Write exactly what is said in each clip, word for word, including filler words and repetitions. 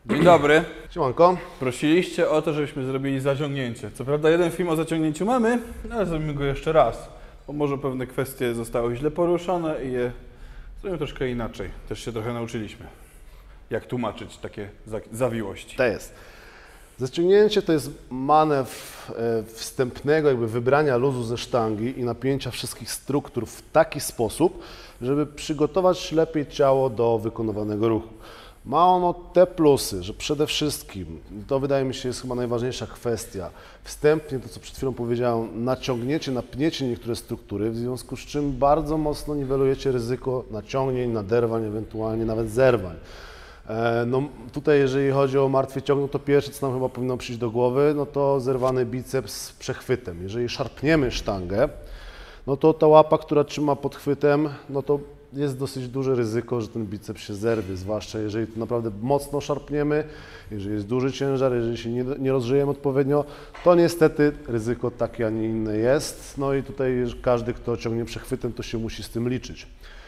Dzień dobry. Siemanko. Prosiliście o to, żebyśmy zrobili zaciągnięcie. Co prawda jeden film o zaciągnięciu mamy, ale zrobimy go jeszcze raz, bo może pewne kwestie zostały źle poruszone i je zrobimy troszkę inaczej. Też się trochę nauczyliśmy, jak tłumaczyć takie zawiłości. To jest. Zaciągnięcie to jest manewr wstępnego jakby wybrania luzu ze sztangi i napięcia wszystkich struktur w taki sposób, żeby przygotować lepiej ciało do wykonywanego ruchu. Ma ono te plusy, że przede wszystkim, to wydaje mi się jest chyba najważniejsza kwestia, wstępnie to co przed chwilą powiedziałem, naciągniecie, napniecie niektóre struktury, w związku z czym bardzo mocno niwelujecie ryzyko naciągnięć, naderwań, ewentualnie nawet zerwań. No tutaj jeżeli chodzi o martwy ciąg, no to pierwsze co nam chyba powinno przyjść do głowy, no to zerwany biceps z przechwytem. Jeżeli szarpniemy sztangę, no to ta łapa, która trzyma pod chwytem, no to jest dosyć duże ryzyko, że ten biceps się zerwie, zwłaszcza jeżeli to naprawdę mocno szarpniemy, jeżeli jest duży ciężar, jeżeli się nie, nie rozżyjemy odpowiednio, to niestety ryzyko takie, a nie inne jest. No i tutaj każdy, kto ciągnie przechwytem, to się musi z tym liczyć.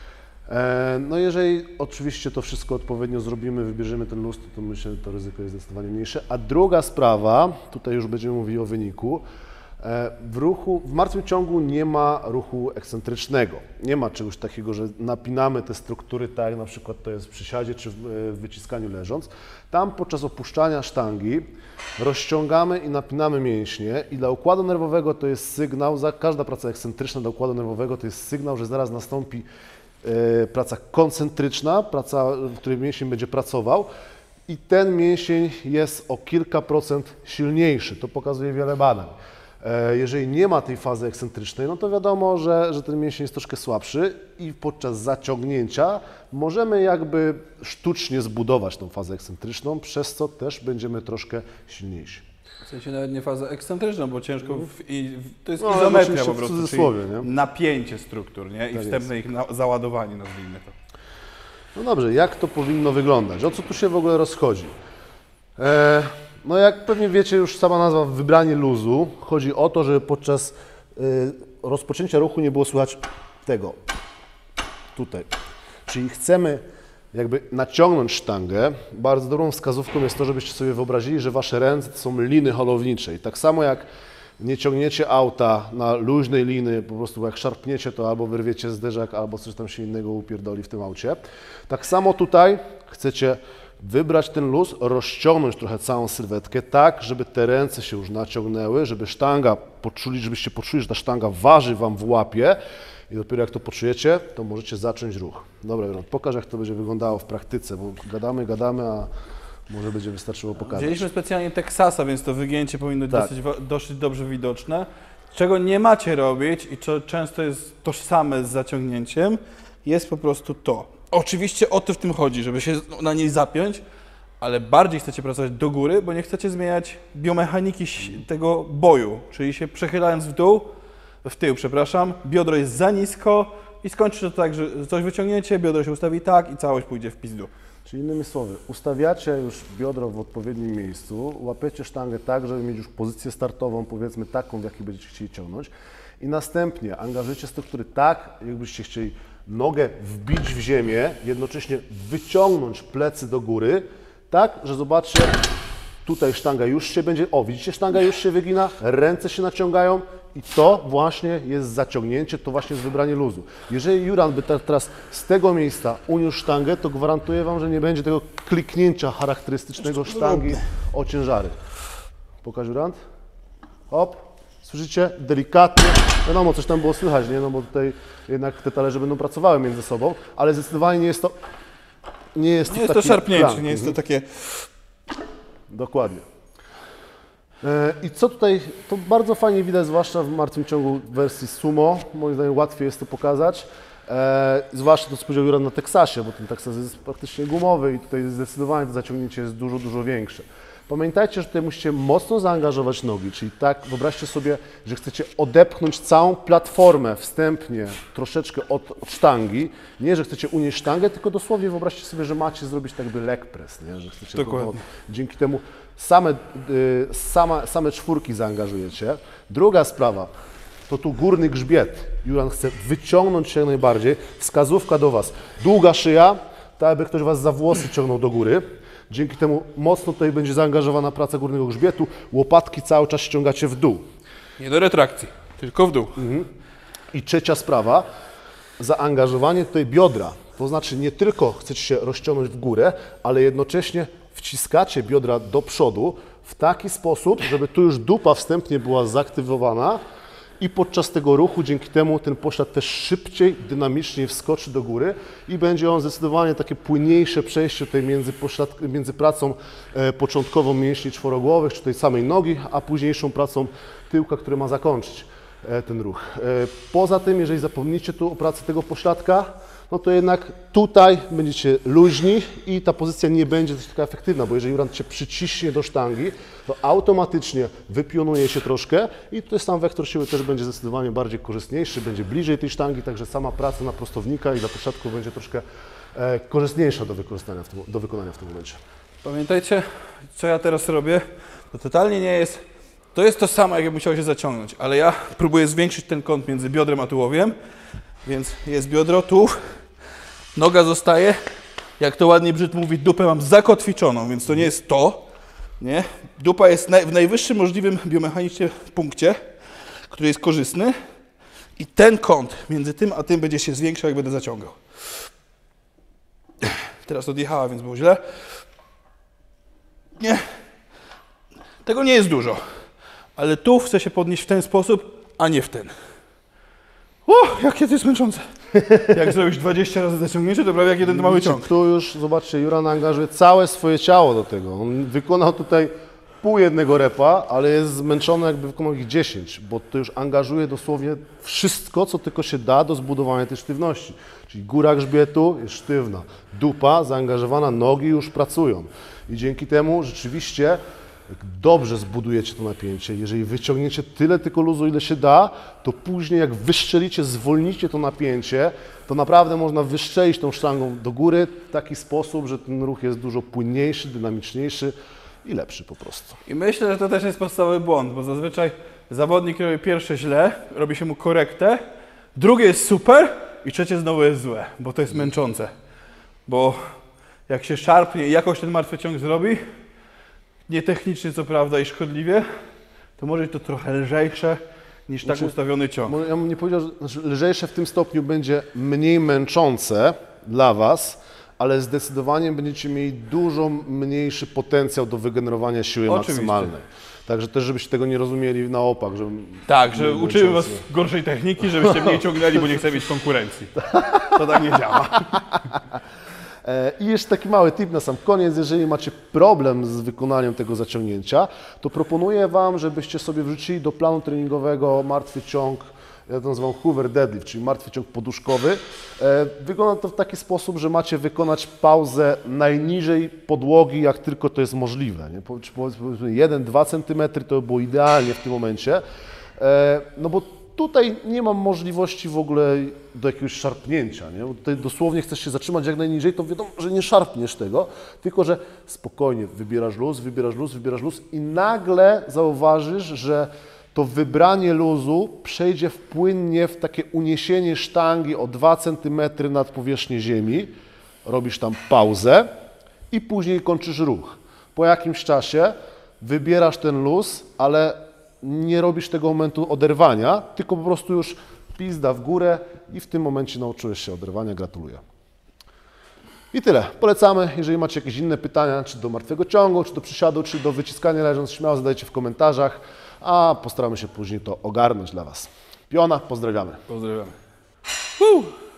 No jeżeli oczywiście to wszystko odpowiednio zrobimy, wybierzemy ten luz, to myślę, że to ryzyko jest zdecydowanie mniejsze. A druga sprawa, tutaj już będziemy mówili o wyniku, w ruchu, w martwym ciągu nie ma ruchu ekscentrycznego. Nie ma czegoś takiego, że napinamy te struktury, tak jak na przykład to jest w przysiadzie czy w wyciskaniu leżąc. Tam podczas opuszczania sztangi rozciągamy i napinamy mięśnie i dla układu nerwowego to jest sygnał, za każda praca ekscentryczna dla układu nerwowego to jest sygnał, że zaraz nastąpi praca koncentryczna, praca, w której mięsień będzie pracował i ten mięsień jest o kilka procent silniejszy. To pokazuje wiele badań. Jeżeli nie ma tej fazy ekscentrycznej, no to wiadomo, że, że ten mięsień jest troszkę słabszy i podczas zaciągnięcia możemy jakby sztucznie zbudować tą fazę ekscentryczną, przez co też będziemy troszkę silniejsi. W sensie nawet nie fazę ekscentryczną, bo ciężko, w, i, w, to jest no, izometria po prostu, czyli nie? napięcie struktur, nie? I tak wstępne jest. ich na, załadowanie, nazwijmy to. No dobrze, jak to powinno wyglądać? O co tu się w ogóle rozchodzi? E, no jak pewnie wiecie, już sama nazwa wybranie luzu. Chodzi o to, żeby podczas y, rozpoczęcia ruchu nie było słychać tego, tutaj. Czyli chcemy jakby naciągnąć sztangę. Bardzo dobrą wskazówką jest to, żebyście sobie wyobrazili, że wasze ręce to są liny holownicze. I tak samo jak nie ciągniecie auta na luźnej liny, po prostu jak szarpniecie to albo wyrwiecie zderzak, albo coś tam się innego upierdoli w tym aucie. Tak samo tutaj chcecie wybrać ten luz, rozciągnąć trochę całą sylwetkę tak, żeby te ręce się już naciągnęły, żeby sztanga poczuli, żebyście poczuli, że ta sztanga waży wam w łapie. I dopiero jak to poczujecie, to możecie zacząć ruch. Dobra, Ron, pokaż jak to będzie wyglądało w praktyce, bo gadamy, gadamy, a może będzie wystarczyło pokazać. Wzięliśmy specjalnie Teksasa, więc to wygięcie powinno być tak. dosyć, dosyć dobrze widoczne. Czego nie macie robić i co często jest tożsame z zaciągnięciem, jest po prostu to. Oczywiście o to w tym chodzi, żeby się na niej zapiąć, ale bardziej chcecie pracować do góry, bo nie chcecie zmieniać biomechaniki tego boju, czyli się przechylając w dół, w tył, przepraszam, biodro jest za nisko i skończy to tak, że coś wyciągniecie, biodro się ustawi tak i całość pójdzie w pizdu. Czyli innymi słowy, ustawiacie już biodro w odpowiednim miejscu, łapiecie sztangę tak, żeby mieć już pozycję startową, powiedzmy taką, w jakiej będziecie chcieli ciągnąć i następnie angażujecie struktury tak, jakbyście chcieli nogę wbić w ziemię, jednocześnie wyciągnąć plecy do góry, tak, że zobaczcie, tutaj sztanga już się będzie, o widzicie, sztanga już się wygina, ręce się naciągają i to właśnie jest zaciągnięcie, to właśnie jest wybranie luzu. Jeżeli Juran by teraz z tego miejsca uniósł sztangę, to gwarantuję wam, że nie będzie tego kliknięcia charakterystycznego sztangi o ciężary. Pokaż Juran. Hop, słyszycie? Delikatnie. Wiadomo, coś tam było słychać, nie? No bo tutaj jednak te talerze będą pracowały między sobą, ale zdecydowanie nie jest to nie jest, nie to, jest taki to szarpnięcie, plan. nie jest to takie... Dokładnie. I co tutaj, to bardzo fajnie widać, zwłaszcza w martwym ciągu w wersji sumo, moim zdaniem łatwiej jest to pokazać, e, zwłaszcza to co powiedział Juran na Teksasie, bo ten Teksas jest praktycznie gumowy i tutaj zdecydowanie to zaciągnięcie jest dużo, dużo większe. Pamiętajcie, że tutaj musicie mocno zaangażować nogi, czyli tak, wyobraźcie sobie, że chcecie odepchnąć całą platformę wstępnie troszeczkę od, od sztangi, nie, że chcecie unieść sztangę, tylko dosłownie wyobraźcie sobie, że macie zrobić tak jakby leg press, nie? Że chcecie go, dzięki temu same, y, sama, same czwórki zaangażujecie. Druga sprawa, to tu górny grzbiet. Juran chce wyciągnąć się jak najbardziej, wskazówka do Was, długa szyja, tak jakby ktoś Was za włosy ciągnął do góry. Dzięki temu mocno tutaj będzie zaangażowana praca górnego grzbietu. Łopatki cały czas ściągacie w dół. Nie do retrakcji, tylko w dół. Mhm. I trzecia sprawa, zaangażowanie tutaj biodra. To znaczy nie tylko chcecie się rozciągnąć w górę, ale jednocześnie wciskacie biodra do przodu w taki sposób, żeby tu już dupa wstępnie była zaktywowana i podczas tego ruchu dzięki temu ten poślad też szybciej, dynamiczniej wskoczy do góry i będzie on zdecydowanie takie płynniejsze przejście tutaj między, poślad, między pracą e, początkową mięśni czworogłowych, czy tej samej nogi, a późniejszą pracą tyłka, który ma zakończyć e, ten ruch. E, poza tym, jeżeli zapomnicie tu o pracy tego pośladka, no to jednak tutaj będziecie luźni i ta pozycja nie będzie też taka efektywna, bo jeżeli Juran Cię przyciśnie do sztangi, to automatycznie wypionuje się troszkę i tutaj sam wektor siły też będzie zdecydowanie bardziej korzystniejszy, będzie bliżej tej sztangi, także sama praca na prostownika i dla pośladków będzie troszkę e, korzystniejsza do wykorzystania w tym, do wykonania w tym momencie. Pamiętajcie, co ja teraz robię, to totalnie nie jest, to jest to samo, jak musiał się zaciągnąć, ale ja próbuję zwiększyć ten kąt między biodrem a tułowiem, więc jest biodro, tu, noga zostaje, jak to ładnie Brzyd mówi, dupę mam zakotwiczoną, więc to nie jest to, nie? Dupa jest naj, w najwyższym możliwym biomechanicznie punkcie, który jest korzystny i ten kąt między tym a tym będzie się zwiększał, jak będę zaciągał. Teraz odjechała, więc było źle. Nie, tego nie jest dużo, ale tu chcę się podnieść w ten sposób, a nie w ten. O, jakie to jest męczące. Jak zrobisz dwadzieścia razy zaciągnięcie, to prawie jak jeden mały ciąg. Tu już, zobaczcie, Juran angażuje całe swoje ciało do tego. On wykonał tutaj pół jednego repa, ale jest zmęczony, jakby wykonał ich dziesięć, bo to już angażuje dosłownie wszystko, co tylko się da do zbudowania tej sztywności. Czyli góra grzbietu jest sztywna, dupa zaangażowana, nogi już pracują. I dzięki temu rzeczywiście jak dobrze zbudujecie to napięcie, jeżeli wyciągniecie tyle tylko luzu, ile się da, to później jak wyszczelicie, zwolnicie to napięcie, to naprawdę można wyszczelić tą sztangą do góry w taki sposób, że ten ruch jest dużo płynniejszy, dynamiczniejszy i lepszy po prostu. I myślę, że to też jest podstawowy błąd, bo zazwyczaj zawodnik robi pierwsze źle, robi się mu korektę, drugie jest super i trzecie znowu jest złe, bo to jest męczące. Bo jak się szarpnie i jakoś ten martwy ciąg zrobi, nietechnicznie co prawda i szkodliwie, to może być to trochę lżejsze niż tak Znaczy, ustawiony ciąg. Ja bym nie powiedział, że znaczy lżejsze w tym stopniu będzie mniej męczące dla Was, ale zdecydowanie będziecie mieli dużo mniejszy potencjał do wygenerowania siły Oczywiście. maksymalnej. Także też, żebyście tego nie rozumieli na opak. Że Tak, że uczymy Was gorszej techniki, żebyście mniej ciągnęli, bo nie chcę mieć konkurencji. To tak nie działa. I jeszcze taki mały tip na sam koniec, jeżeli macie problem z wykonaniem tego zaciągnięcia, to proponuję Wam, żebyście sobie wrzucili do planu treningowego martwy ciąg, ja to nazywam hoover deadlift, czyli martwy ciąg poduszkowy. Wygląda to w taki sposób, że macie wykonać pauzę najniżej podłogi, jak tylko to jest możliwe. Nie? Powiedzmy jeden do dwóch centymetrów to by było idealnie w tym momencie, no bo tutaj nie mam możliwości w ogóle do jakiegoś szarpnięcia, nie? Bo tutaj dosłownie chcesz się zatrzymać jak najniżej, to wiadomo, że nie szarpniesz tego, tylko że spokojnie wybierasz luz, wybierasz luz, wybierasz luz i nagle zauważysz, że to wybranie luzu przejdzie płynnie w takie uniesienie sztangi o dwa centymetry nad powierzchnię ziemi, robisz tam pauzę i później kończysz ruch. Po jakimś czasie wybierasz ten luz, ale nie robisz tego momentu oderwania, tylko po prostu już pizda w górę i w tym momencie nauczyłeś się oderwania. Gratuluję. I tyle. Polecamy. Jeżeli macie jakieś inne pytania, czy do martwego ciągu, czy do przysiadu, czy do wyciskania leżąc, śmiało zadajcie w komentarzach, a postaramy się później to ogarnąć dla Was. Piona, pozdrawiamy. Pozdrawiamy. Uh!